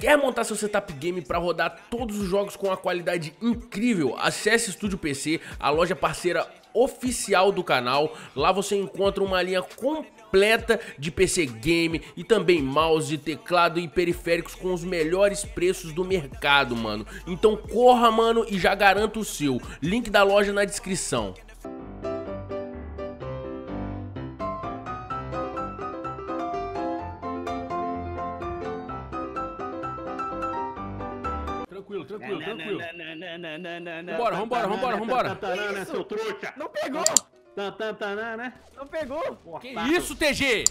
Quer montar seu setup game para rodar todos os jogos com uma qualidade incrível? Acesse Estúdio PC, a loja parceira oficial do canal. Lá você encontra uma linha completa de PC game e também mouse, teclado e periféricos com os melhores preços do mercado, mano. Então corra, mano, e já garanta o seu. Link da loja na descrição. Tranquilo. Vambora. Tantanana, seu trouxa. Não pegou! Tantanana, né? Não pegou! Que isso, TG?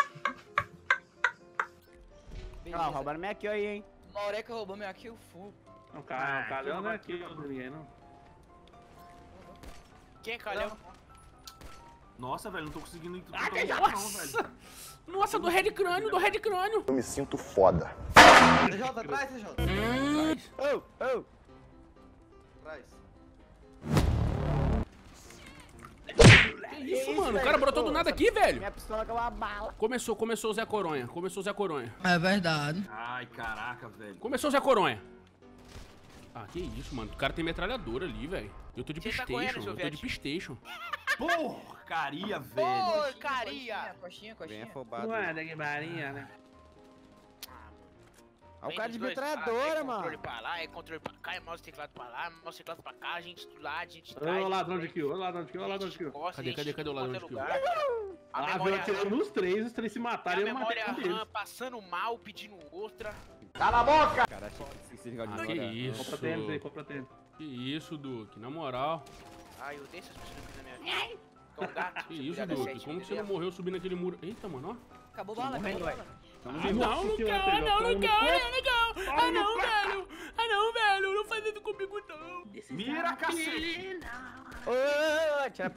Ah, roubaram minha kill aí, hein? Maureca roubou minha kill full. Não, Calhão não é aqui, ninguém não. Quem é Calhão? Nossa, velho, não tô conseguindo ir Ah, não, velho. Nossa, do Red Crânio. Eu me sinto foda. TJ, atrás, TJ. Oh! Atrás. Que isso, mano? O cara brotou do nada aqui, velho. Minha pistola com uma bala. Começou o Zé Coronha. É verdade. Ai, caraca, velho. Começou o Zé Coronha. Ah, que isso, mano. O cara tem metralhadora ali, velho. Eu tô de Você tá correndo, PlayStation. Porcaria, velho. Porcaria! Bem Coxinha. afobado. Não é da Guimarinha, né? Olha o cara de Vem dos dois metralhadora, lados, mano. Controle pra lá, controle pra cá, mouse teclado pra lá, mouse teclado pra cá, a gente do lado, a gente Ô, traz. ladrão de kill, ô, ladrão de kill. Cadê o ladrão de kill? A Ah, veio memória atirando nos três, os três se a mataram e eu matei memória um deles. RAM passando mal, pedindo outra. Cara, esse negócio de Ah, que memória. isso. Compra tênis aí, compra tênis. Que isso, Duque. Na moral. Ai, eu odeio essas pessoas aqui na minha vida. Que é um gato. Que isso, Cuidado, Duque. sete, Como que você entendeu? não morreu subindo aquele muro? Eita, mano, ó. Acabou bala, acabou bala. Ah, não quero. Não faz isso comigo, não. Mira, cacete. Ô, tira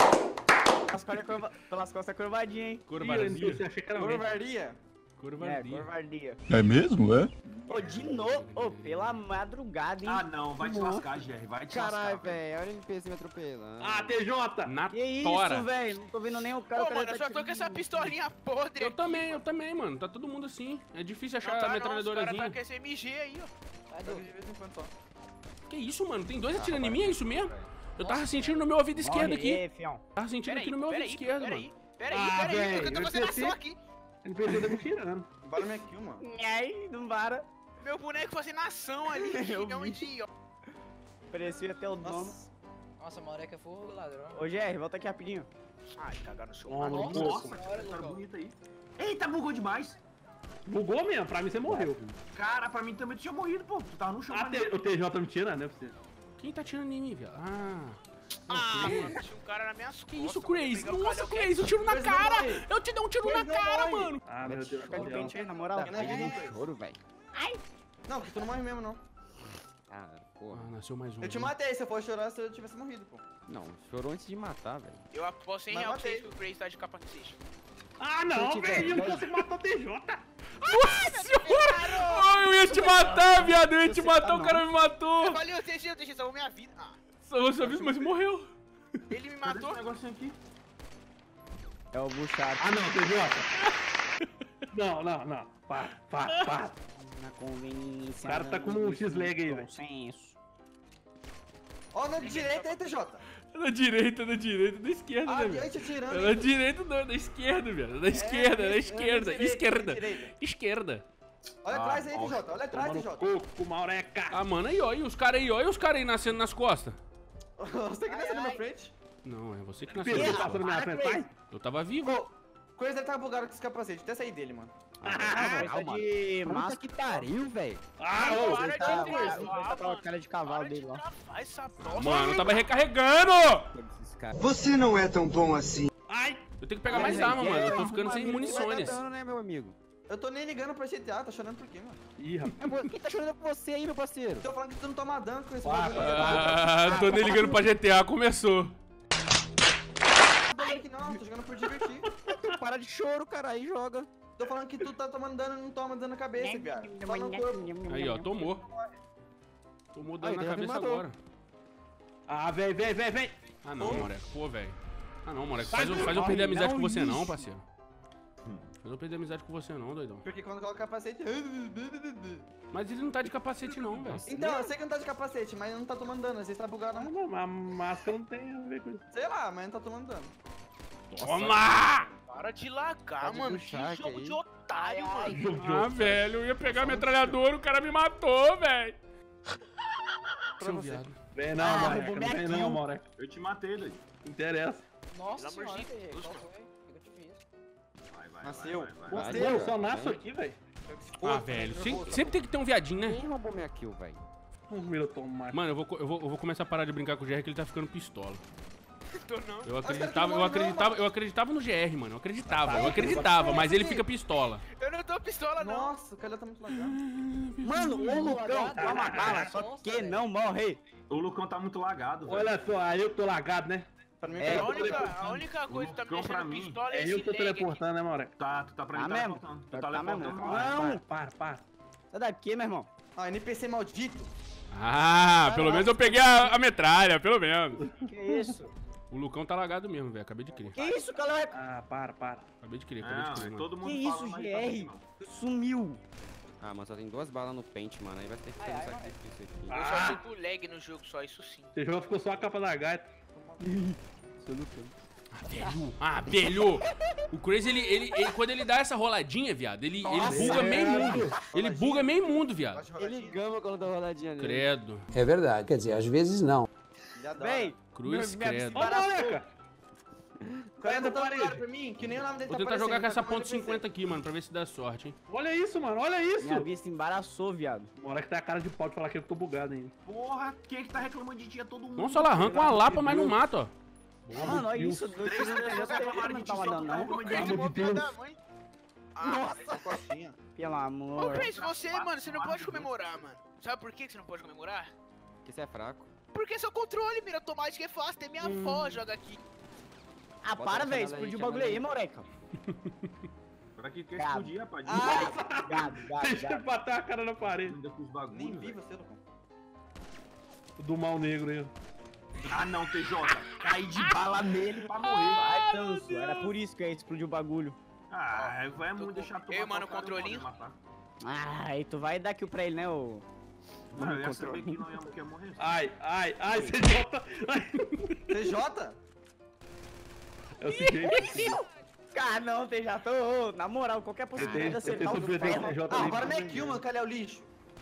pelas costas curvadinha, hein? Curvardia. Você achei que era alguém. Curvaria. Curvardia. É mesmo, é? Ô, de novo. Ô, pela madrugada, hein? Ah, não, vai te lascar, Jerry, vai te Caralho, lascar. velho. Olha o NPC me atropelando. Ah, TJ! Na Que isso, tora. velho? Não tô vendo nem o cara. Pô, o cara mano, eu tá só tô com essa atirando. pistolinha podre Eu aqui. também, mano. Tá todo mundo assim. É difícil achar Não a tá não, os cara metralhadorazinha. tá com esse MG aí, ó. De vez em quando só. Que isso, mano? Tem dois atirando em mim, é isso mesmo? Eu tava sentindo no meu ouvido esquerdo aqui. Morre, fião. Tava sentindo aqui no meu ouvido esquerdo, mano. Peraí, que eu tô fazendo NPC. ação aqui. NPC tá me tirando. Bora minha kill, mano. Ai, não para. Meu boneco fazendo ação ali, Eu é um vi. idiota. Parecia até o dono. Nossa, Maureca foi o ladrão. Ô, GR, volta aqui rapidinho. Ai, cagar no seu Toma, maluco. no Nossa, tá bonito aí. Eita, bugou demais. Bugou mesmo, pra mim você morreu. Cara, pra mim também tu tinha morrido, pô. Tu tava no chão. Ah, mas- o TJ me tirando, né? Você. Quem tá atirando em mim, velho? Ah. Ah, mano, tinha um cara nas minhas costas. Que isso, mano, Crazy? pegar o Nossa, calhão Crazy, eu tiro na Crazy não cara! morre. Eu te dei um tiro na Crazy não cara, morre. mano! Ah, meu Deus. Fica de pente aí, na moral. Tá, né? Pede um choro, velho. Não, porque tu não morre mesmo, não. Ah, porra. Ah, nasceu mais um. Eu te matei, se eu fosse chorar, se eu tivesse morrido, pô. Não, chorou antes de matar, velho. Eu aposto 100 Mas reais pra matei. vocês que o Crazy tá de capacete. Ah, não, Se eu tiver, velho. vai. Você matou o TJ. Nossa senhora! Ai, eu ia te matar, viado! Eu ia te matar, o cara me matou! Eu falei, eu deixei salvou minha vida. Ah, Salvou vida, mas morreu. ele me Cadê matou. esse negocinho aqui? É o buchado. Ah, não, TJ. Não. Para. Na conveniência. O cara tá com um X-leg aí, velho. Consenso. Ó, na direita aí, TJ. Da direita, da esquerda, né, velho? Adiante atirando. É da direita, não, da esquerda, velho. Da esquerda, da esquerda. Esquerda. Olha atrás aí, TJ. Olha atrás, Mano, TJ. coco, Maureca. Ah, mano, aí, ó. E os caras aí nascendo nas costas. Você que nasceu na minha frente. Não, é você que nasceu Pedro nas passando na costas. minha frente, vai. Eu tava vivo. Ô, coisa dele tá bugado com esse capacete. Até sair dele, mano. Coisa de massa que pariu, velho. Ah, Para ô. de Ele tá travar, com a mano. cara de cavalo Para de dele lá. travar essa bosta. Mano, eu tava recarregando! Esses caras. Você não é tão bom assim. Ai. Eu tenho que pegar mais arma, mano. Eu tô ficando sem munições. Não, né, meu amigo? Eu tô nem ligando pra CTA, tá chorando por quê, mano? Ih, rapaz. Quem tá chorando com você aí, meu parceiro? Tô falando que tu não toma dano com esse Ah, bagulho. Ah, tô nem ligando pra GTA, começou. Tô falando que não, tô jogando por divertir. Para de choro, cara, aí joga. Tô falando que tu tá tomando dano e não toma dano na cabeça, viado. Só no corpo. Aí, ó, tomou. Tomou dano Aí, na Deus me cabeça matou. agora. Ah, vem. Ah, não, moleque. Pô, velho. Ah, não, moleque. Sai Faz eu do perder a corre, amizade não, com você, não, lixo. parceiro. Eu não perdi amizade com você não, doidão. Porque quando coloca capacete... Mas ele não tá de capacete não, velho. Então, eu sei que não tá de capacete, mas não tá tomando dano. Às vezes tá bugado. Não, mas a máscara não tem a ver com isso. Sei lá, mas não tá tomando dano. Toma! Para de lagar, de mano. puxar, Que jogo que de aí? otário, mano. Ah, velho, eu ia pegar a metralhadora, o cara me matou, velho. Seu viado. Vem não, Moreca. roubou Não minha vem kill. não, Moreca. Eu te matei, doido. Não interessa. Nossa Pelo amor de senhora, Deus, qual cara. foi? O que eu te fiz? Vai. Nasceu. Você, Vai, eu só vai. nasço aqui, velho. Ah, velho, sempre tem que ter um viadinho, né? Quem roubou minha kill, velho? Primeiro tomo mais. Mano, eu vou começar a parar de brincar com o GR que ele tá ficando pistola. Tô não. Eu acreditava no GR, mano. Eu acreditava, mas ele fica pistola. Eu não tô pistola, não. Nossa, o Calhão tá muito lagado. Mano, o Lucão toma bala, só que não morre. O Lucão tá muito lagado, velho. Olha só, aí eu tô lagado, né? Pra mim, É, A única coisa que tá me Lucão pra deixando mim pistola é É esse eu tô lag aqui. teleportando, né, Moreca? Tu tá pra mim, Tá tá mesmo? teleportando. Tu Tá tá mesmo. teleportando. Não, para. Sai daqui, meu irmão. Ah, NPC maldito. Ah, pelo menos eu peguei a metralha, pelo menos. Que isso? O Lucão tá lagado mesmo, velho. Acabei de crer. Que isso, Calhão? Ah, para. Acabei de crer, Não, mano. todo mundo Que fala, isso, mas tá assim, GR? não. Sumiu. Ah, mas só tem 2 balas no pente, mano. Aí vai ter que fazer um sacrifício aqui. Eu só fico lag no jogo, só isso sim. Esse jogo ficou só a capa da gaita. Velho! O Crazy, ele quando ele dá essa roladinha, viado, ele buga meio mundo. Ele buga meio mundo, viado. Ele gama quando dá roladinha nele. Credo. É verdade. Quer dizer, às vezes não. Véi, Cruz, minha credo. Ô, Moreca! O Calhão tá tão ligado pra mim que nem o nome dele Vou tá tentar jogar com essa aparecendo, ponto 50 aqui, mano, pra ver se dá sorte, hein. Olha isso, mano, olha isso! minha vista embaraçou, viado. O Moreca tem a cara de pau de falar que eu tô bugado ainda. Porra, quem é que tá reclamando de ti? É todo mundo. Nossa, ela arranca uma lapa, mas não mata, ó. Mano, olha isso. Dois Três pessoas reclamaram de ti, só tu tá reclamando de Pelo amor de ti. Deus. Pelo Ô, amor. Chris, você, mano, você não pode comemorar, mano. Sabe por que você não pode comemorar? Porque você é fraco. Porque seu controle, mira automática é fácil. Tem minha avó joga aqui. Ah, para, velho. Explodiu o bagulho aí, Moreca. Pra que quer Gado. explodir, rapaz? Gado. Deixa eu bater a cara na parede. Ainda com os Nem bagulhos, vi velho. você, Lucão. Do mal negro aí. Ah, não, TJ. Caí de bala nele pra morrer. Ai, Tanso. Era por isso que aí explodiu o bagulho. Ah, vai muito deixar tu Eu, matar mano, o cara, controlinho. não pode matar. Ah, aí tu vai dar kill pra ele, né, ô? Não, eu ia saber que não ia morrer. Ai, CJ. CJ? É o seguinte. Ah, não, já tô. Na moral, qualquer possibilidade de Eu acertar tenho o sobre ferro. CJ Ah, ali. agora não é kill, mano. Calhão lixo.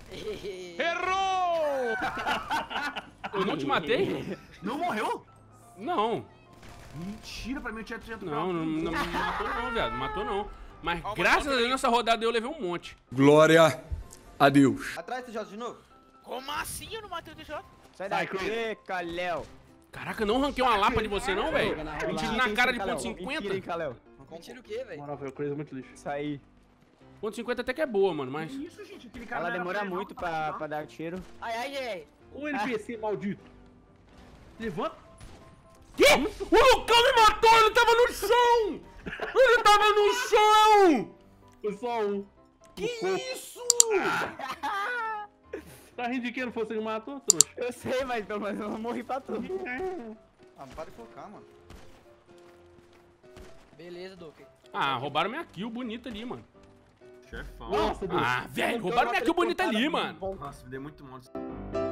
Errou! Eu não te matei? Não morreu? Não. Mentira, pra mim eu tinha Não matou não, viado. Não matou não. Mas Ó, graças a mas Deus nessa rodada eu levei um monte. Glória a Deus. Atrás, TJ de novo. Como assim eu não matei o DJ? Sai daqui, Calhão. Caraca, não ranquei uma lapa de você não, velho. Mentira na cara de ponto Mentira, hein, 50. Calhão. Mentira o quê, velho? Moral, velho, coisa é muito lixo. Isso aí. Ponto 50 até que é boa, mano, mas... Que isso, gente? Aquele cara Ela não era demora pra ele, muito não, tá? pra dar tiro. Ai, GR. O NPC maldito. Levanta. Que? O Lucão me matou, ele tava no chão! Ele tava no chão! Foi só um. Que isso? Tá rindo de quem não fosse ele matou, trouxa? Eu sei, mas pelo menos eu não morri pra tudo. Ah, para de focar, mano. Beleza, Duque. Ah, roubaram minha kill bonita ali, mano. Chefão. Nossa, Deus. Ah, velho, roubaram minha kill bonita ali, mano. Nossa, me dei muito monte.